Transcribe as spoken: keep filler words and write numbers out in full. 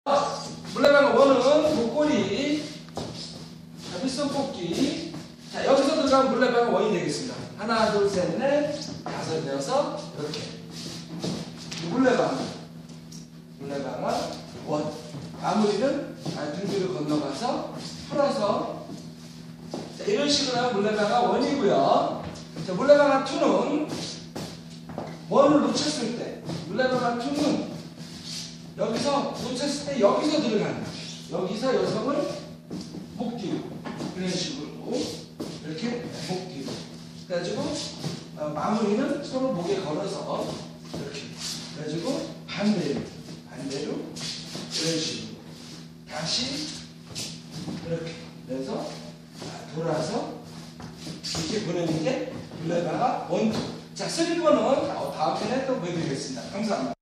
물레방아 원은 목걸이, 자, 빗손 뽑기. 자, 여기서 들어가면 물레방아 원이 되겠습니다. 하나, 둘, 셋, 넷, 다섯, 여섯, 이렇게. 물레방아, 물레방아 원. 마무리는 등 뒤로 건너가서 풀어서, 자, 이런 식으로 하면 물레방아 원이고요. 자, 물레방아 투는 원을 놓쳤을 때, 물레방아 투는 여기서 놓쳤을 때 여기서 들어가는 거예요. 여기서 여성을 목 뒤로, 이런 식으로 이렇게 목 뒤로 그래가지고 어, 마무리는 서로 목에 걸어서 이렇게 그래가지고 반대로 반대로 이런 식으로 다시 이렇게 그래서 돌아서 이렇게 보내는 게 물레방아 원투. 자, 쓰리 번은 다음 편에 또 보여드리겠습니다. 감사합니다.